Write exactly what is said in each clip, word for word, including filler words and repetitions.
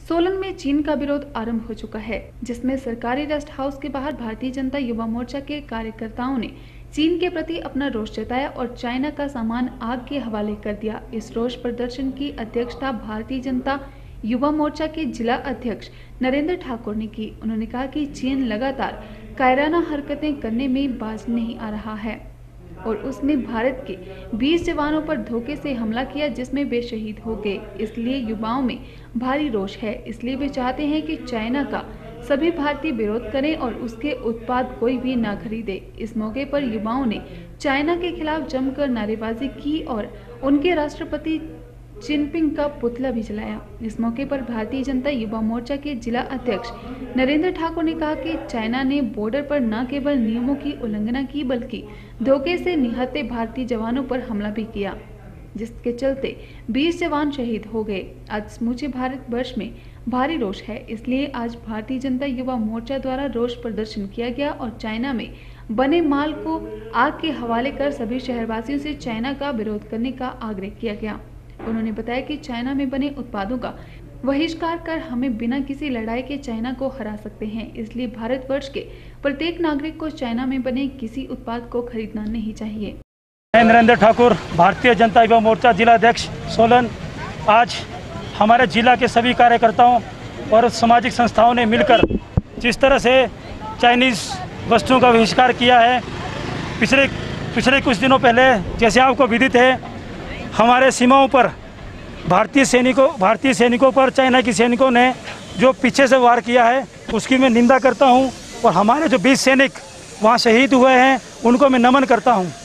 सोलन में चीन का विरोध आरंभ हो चुका है, जिसमें सरकारी रेस्ट हाउस के बाहर भारतीय जनता युवा मोर्चा के कार्यकर्ताओं ने चीन के प्रति अपना रोष जताया और चाइना का सामान आग के हवाले कर दिया। इस रोष प्रदर्शन की अध्यक्षता भारतीय जनता युवा मोर्चा के जिला अध्यक्ष नरेंद्र ठाकुर ने की। उन्होंने कहा कि चीन लगातार कायराना हरकतें करने में बाज नहीं आ रहा है और उसने भारत के बीस जवानों पर धोखे से हमला किया, जिसमें वे शहीद हो गए। इसलिए युवाओं में भारी रोष है। इसलिए वे चाहते हैं कि चाइना का सभी भारतीय विरोध करें और उसके उत्पाद कोई भी ना खरीदे। इस मौके पर युवाओं ने चाइना के खिलाफ जमकर नारेबाजी की और उनके राष्ट्रपति जिनपिंग का पुतला भी जलाया। इस मौके पर भारतीय जनता युवा मोर्चा के जिला अध्यक्ष नरेंद्र ठाकुर ने कहा कि चाइना ने बॉर्डर पर न केवल नियमों की उल्लंघना की, बल्कि धोखे से निहत्थे भारतीय जवानों पर हमला भी किया, जिसके चलते बीस जवान शहीद हो गए। आज समूचे भारतवर्ष में भारी रोष है। इसलिए आज भारतीय जनता युवा मोर्चा द्वारा रोष प्रदर्शन किया गया और चाइना में बने माल को आग के हवाले कर सभी शहरवासियों से चाइना का विरोध करने का आग्रह किया गया। उन्होंने बताया कि चाइना में बने उत्पादों का बहिष्कार कर हमें बिना किसी लड़ाई के चाइना को हरा सकते हैं। इसलिए भारतवर्ष के प्रत्येक नागरिक को चाइना में बने किसी उत्पाद को खरीदना नहीं चाहिए। मैं नरेंद्र ठाकुर, भारतीय जनता युवा मोर्चा जिला अध्यक्ष सोलन। आज हमारे जिला के सभी कार्यकर्ताओं और सामाजिक संस्थाओं ने मिलकर जिस तरह से चाइनीज़ वस्तुओं का बहिष्कार किया है, पिछले पिछले कुछ दिनों पहले जैसे आपको विदित है, हमारे सीमाओं पर भारतीय सैनिकों भारतीय सैनिकों पर चाइना की सैनिकों ने जो पीछे से वार किया है, उसकी मैं निंदा करता हूं और हमारे जो बीस सैनिक वहां शहीद हुए हैं, उनको मैं नमन करता हूं।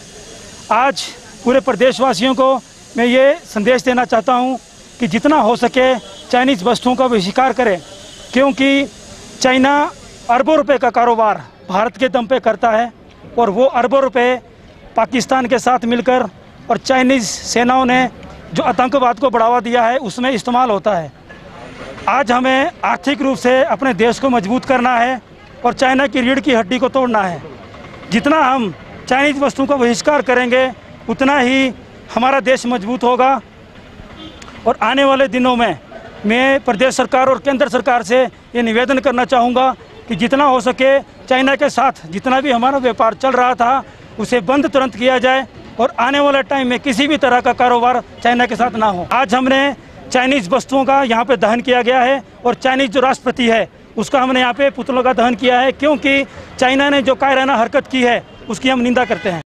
आज पूरे प्रदेशवासियों को मैं ये संदेश देना चाहता हूं कि जितना हो सके चाइनीज़ वस्तुओं का बहिष्कार करें, क्योंकि चाइना अरबों रुपए का कारोबार भारत के दम पे करता है और वो अरबों रुपए पाकिस्तान के साथ मिलकर और चाइनीज़ सेनाओं ने जो आतंकवाद को बढ़ावा दिया है, उसमें इस्तेमाल होता है। आज हमें आर्थिक रूप से अपने देश को मजबूत करना है और चाइना की रीढ़ की हड्डी को तोड़ना है। जितना हम चाइनीज़ वस्तुओं का बहिष्कार करेंगे, उतना ही हमारा देश मजबूत होगा। और आने वाले दिनों में मैं प्रदेश सरकार और केंद्र सरकार से ये निवेदन करना चाहूँगा कि जितना हो सके चाइना के साथ जितना भी हमारा व्यापार चल रहा था, उसे बंद तुरंत किया जाए और आने वाले टाइम में किसी भी तरह का कारोबार चाइना के साथ ना हो। आज हमने चाइनीज़ वस्तुओं का यहाँ पे दहन किया गया है और चाइनीज़ जो राष्ट्रपति है, उसका हमने यहाँ पे पुतलों का दहन किया है, क्योंकि चाइना ने जो कायराना हरकत की है, उसकी हम निंदा करते हैं।